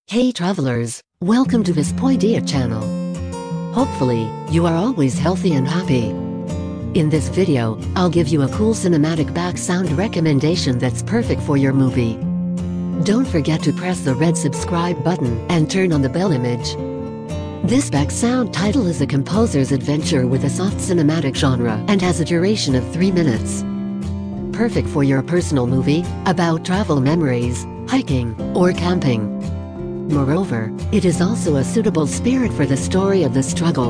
Hey travelers, welcome to Vespoidea channel. Hopefully, you are always healthy and happy. In this video, I'll give you a cool cinematic back sound recommendation that's perfect for your movie. Don't forget to press the red subscribe button and turn on the bell image. This back sound title is a composer's adventure with a soft cinematic genre and has a duration of 3 minutes. Perfect for your personal movie about travel memories, hiking, or camping. Moreover, it is also a suitable spirit for the story of the struggle.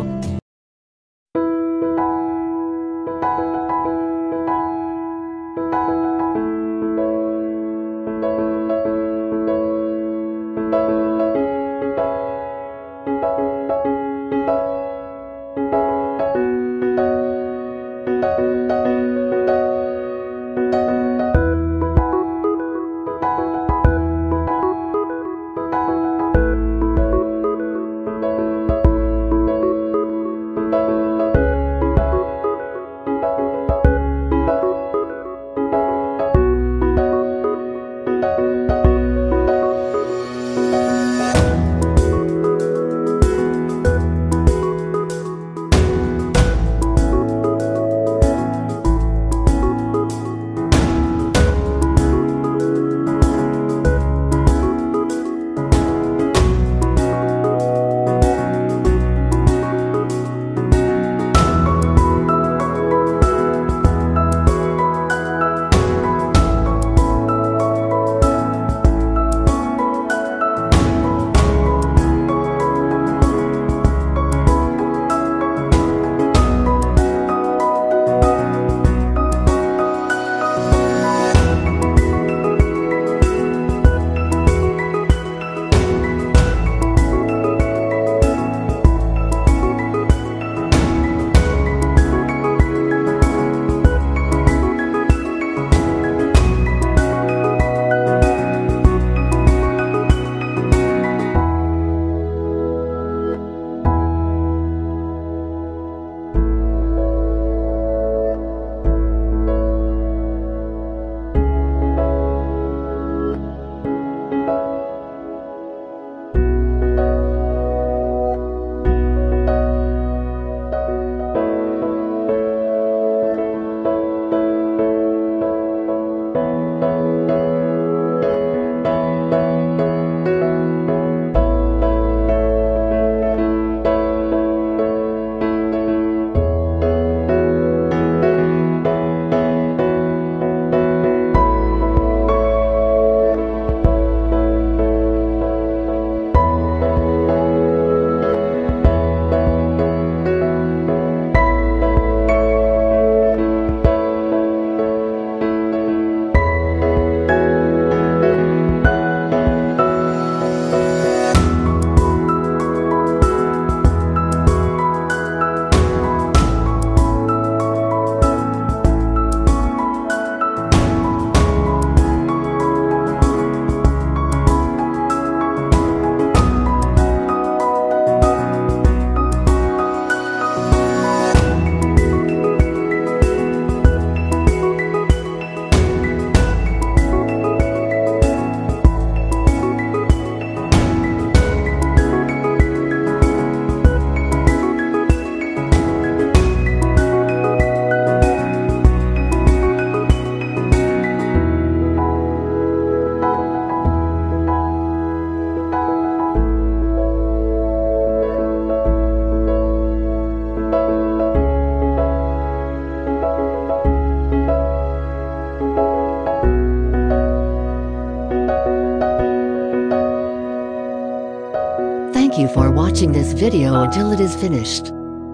Thank you for watching this video until it is finished.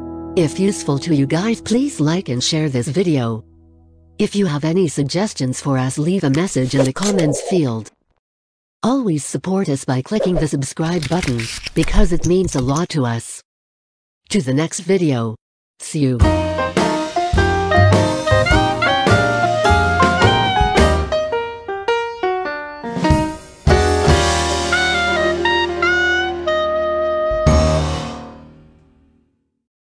If useful to you guys, please like and share this video. If you have any suggestions for us, leave a message in the comments field. Always support us by clicking the subscribe button, because it means a lot to us. To the next video. See you.